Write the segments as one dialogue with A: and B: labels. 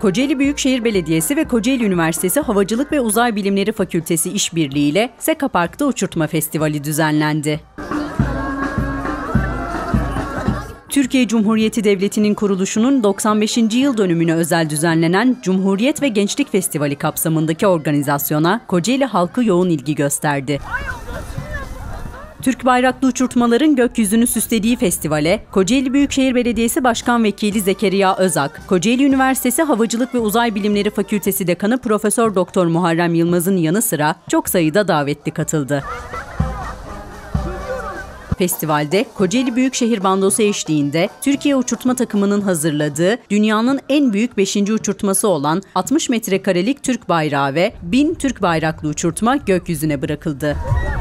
A: Kocaeli Büyükşehir Belediyesi ve Kocaeli Üniversitesi Havacılık ve Uzay Bilimleri Fakültesi işbirliğiyle Seka Park'ta Uçurtma Festivali düzenlendi. Türkiye Cumhuriyeti Devleti'nin kuruluşunun 95. yıl dönümüne özel düzenlenen Cumhuriyet ve Gençlik Festivali kapsamındaki organizasyona Kocaeli halkı yoğun ilgi gösterdi. Türk bayraklı uçurtmaların gökyüzünü süslediği festivale Kocaeli Büyükşehir Belediyesi Başkan Vekili Zekeriya Özak, Kocaeli Üniversitesi Havacılık ve Uzay Bilimleri Fakültesi Dekanı Profesör Doktor Muharrem Yılmaz'ın yanı sıra çok sayıda davetli katıldı. Festivalde Kocaeli Büyükşehir Bandosu eşliğinde Türkiye Uçurtma Takımı'nın hazırladığı dünyanın en büyük 5. uçurtması olan 60 metrekarelik Türk bayrağı ve 1000 Türk bayraklı uçurtma gökyüzüne bırakıldı.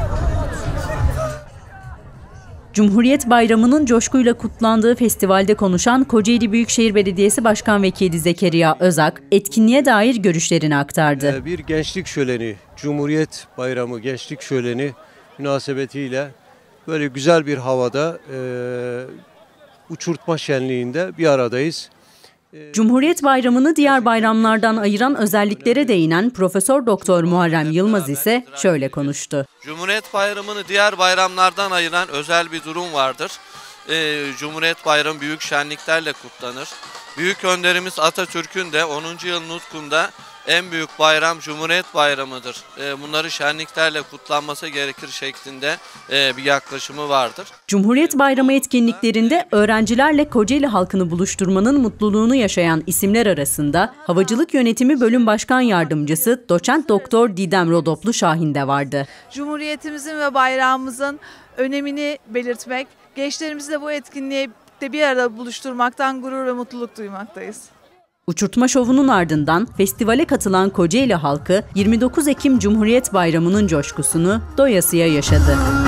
A: Cumhuriyet Bayramı'nın coşkuyla kutlandığı festivalde konuşan Kocaeli Büyükşehir Belediyesi Başkan Vekili Zekeriya Özak, etkinliğe dair görüşlerini aktardı.
B: Bir gençlik şöleni, Cumhuriyet Bayramı gençlik şöleni münasebetiyle böyle güzel bir havada uçurtma şenliğinde bir aradayız.
A: Cumhuriyet Bayramı'nı diğer bayramlardan ayıran özelliklere değinen Profesör Doktor Muharrem Yılmaz ise şöyle konuştu.
C: Cumhuriyet Bayramı'nı diğer bayramlardan ayıran özel bir durum vardır. Cumhuriyet Bayramı büyük şenliklerle kutlanır. Büyük önderimiz Atatürk'ün de 10. yıl nutkunda en büyük bayram Cumhuriyet Bayramı'dır. Bunları şenliklerle kutlanması gerekir şeklinde bir yaklaşımı vardır.
A: Cumhuriyet Bayramı etkinliklerinde öğrencilerle Kocaeli halkını buluşturmanın mutluluğunu yaşayan isimler arasında Havacılık Yönetimi Bölüm Başkan Yardımcısı Doçent Doktor Didem Rodoplu Şahin de vardı.
D: Cumhuriyetimizin ve bayrağımızın önemini belirtmek, gençlerimizi de bu etkinliğe bir arada buluşturmaktan gurur ve mutluluk duymaktayız.
A: Uçurtma şovunun ardından festivale katılan Kocaeli halkı 29 Ekim Cumhuriyet Bayramı'nın coşkusunu doyasıya yaşadı.